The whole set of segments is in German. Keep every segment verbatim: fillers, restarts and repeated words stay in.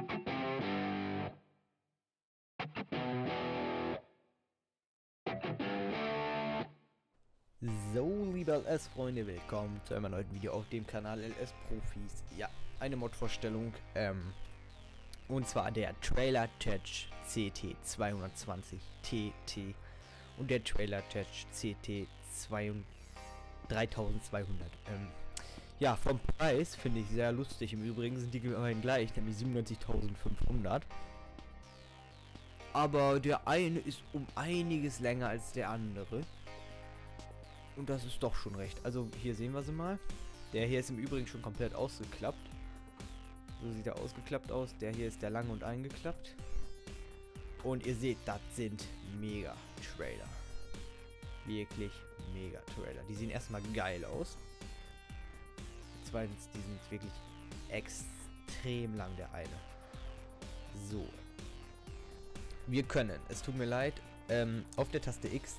So, liebe L S-Freunde, willkommen zu einem neuen Video auf dem Kanal L S-Profis. Ja, eine Mod-Vorstellung, ähm, und zwar der Trailer Touch C T zweihundertzwanzig T T und der Trailer Touch C T dreitausendzweihundert. Ähm, ja, vom Preis finde ich sehr lustig. Im Übrigen sind die immerhin gleich, nämlich siebenundneunzigtausendfünfhundert. Aber der eine ist um einiges länger als der andere. Und das ist doch schon recht. Also hier sehen wir sie mal. Der hier ist im Übrigen schon komplett ausgeklappt. So sieht er ausgeklappt aus. Der hier ist der lang und eingeklappt. Und ihr seht, das sind mega Trailer. Wirklich mega Trailer. Die sehen erstmal geil aus. Zweitens, die sind wirklich extrem lang, der eine. So. Wir können, es tut mir leid, ähm, auf der Taste X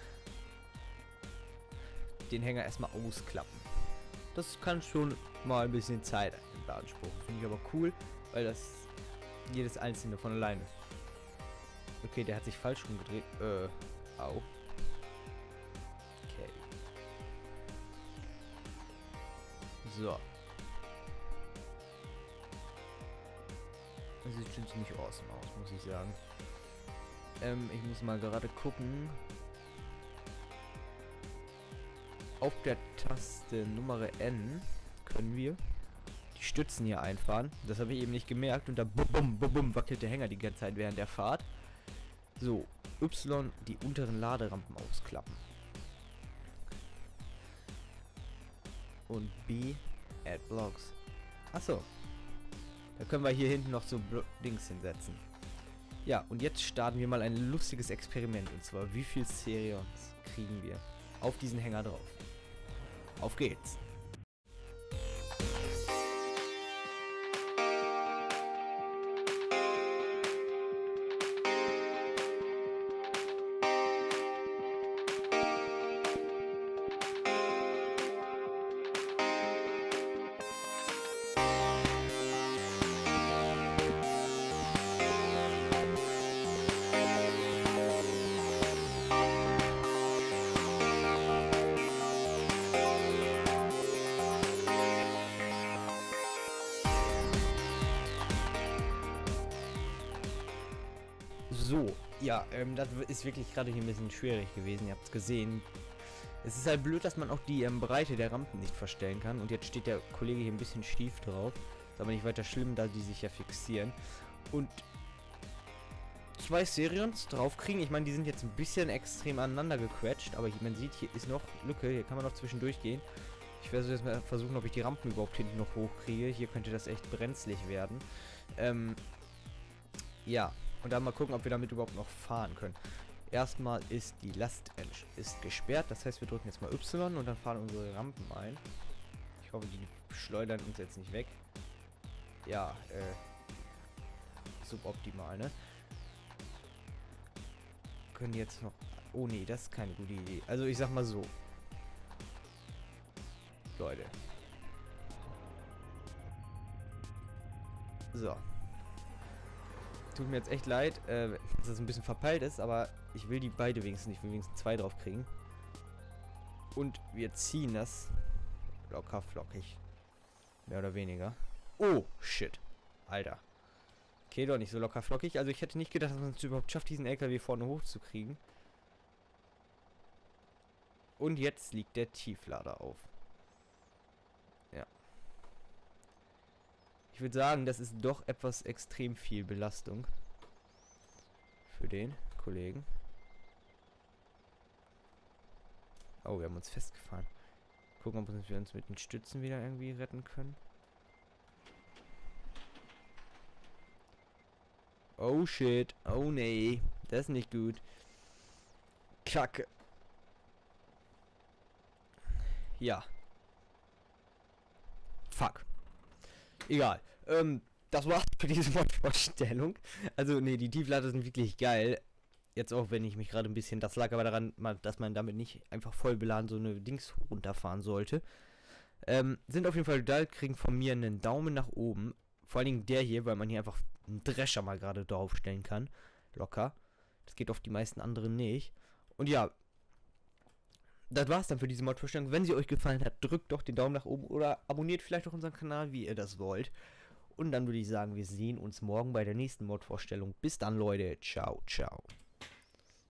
den Hänger erstmal ausklappen. Das kann schon mal ein bisschen Zeit in beanspruchen. Finde ich aber cool, weil das jedes einzelne von alleine. Okay, der hat sich falsch rumgedreht. Äh, au. Okay. So. Das sieht schon ziemlich awesome aus, muss ich sagen. Ähm, ich muss mal gerade gucken. Auf der Taste Nummer N können wir die Stützen hier einfahren. Das habe ich eben nicht gemerkt. Und da bum, bum, bum, bum, wackelt der Hänger die ganze Zeit während der Fahrt. So, Y die unteren Laderampen ausklappen. Und B Add Blocks. Achso. Da können wir hier hinten noch so Blo Dings hinsetzen. Ja, und jetzt starten wir mal ein lustiges Experiment. Und zwar, wie viel Serions kriegen wir auf diesen Hänger drauf? Auf geht's! So, ja, ähm, das ist wirklich gerade hier ein bisschen schwierig gewesen. Ihr habt es gesehen. Es ist halt blöd, dass man auch die ähm, Breite der Rampen nicht verstellen kann. Und jetzt steht der Kollege hier ein bisschen schief drauf. Ist aber nicht weiter schlimm, da die sich ja fixieren. Und zwei Serions draufkriegen. Ich meine, die sind jetzt ein bisschen extrem aneinander gequetscht. Aber hier, man sieht, hier ist noch Lücke. Hier kann man noch zwischendurch gehen. Ich werde jetzt mal versuchen, ob ich die Rampen überhaupt hinten noch hochkriege. Hier könnte das echt brenzlig werden. Ähm, ja. Und dann mal gucken, ob wir damit überhaupt noch fahren können. Erstmal ist die Last ist gesperrt. Das heißt, wir drücken jetzt mal Y und dann fahren unsere Rampen ein. Ich hoffe, die schleudern uns jetzt nicht weg. Ja, äh, suboptimal, ne? Können die jetzt noch... Oh nee, das ist keine gute Idee. Also ich sag mal so. Leute. So. Tut mir jetzt echt leid, äh, dass das ein bisschen verpeilt ist, aber ich will die beide wenigstens nicht, ich will wenigstens zwei drauf kriegen. Und wir ziehen das locker flockig. Mehr oder weniger. Oh, shit. Alter. Okay, doch nicht so locker flockig. Also ich hätte nicht gedacht, dass man es überhaupt schafft, diesen L K W vorne hochzukriegen. Und jetzt liegt der Tieflader auf. Ja. Ich würde sagen, das ist doch etwas extrem viel Belastung für den Kollegen. Oh, wir haben uns festgefahren. Gucken, ob wir uns mit den Stützen wieder irgendwie retten können. Oh shit. Oh nee. Das ist nicht gut. Kacke. Ja. Fuck. Egal. Ähm, das war's für diese Mod-Vorstellung. Also, nee, die Tieflader sind wirklich geil. Jetzt auch, wenn ich mich gerade ein bisschen... Das lag aber daran, dass man damit nicht einfach voll beladen so eine Dings runterfahren sollte. Ähm, sind auf jeden Fall geil, kriegen von mir einen Daumen nach oben. Vor allen Dingen der hier, weil man hier einfach einen Drescher mal gerade draufstellen kann. Locker. Das geht auf die meisten anderen nicht. Und ja, das war's dann für diese Mod-Vorstellung. Wenn sie euch gefallen hat, drückt doch den Daumen nach oben oder abonniert vielleicht auch unseren Kanal, wie ihr das wollt. Und dann würde ich sagen, wir sehen uns morgen bei der nächsten Mod-Vorstellung. Bis dann, Leute. Ciao, ciao.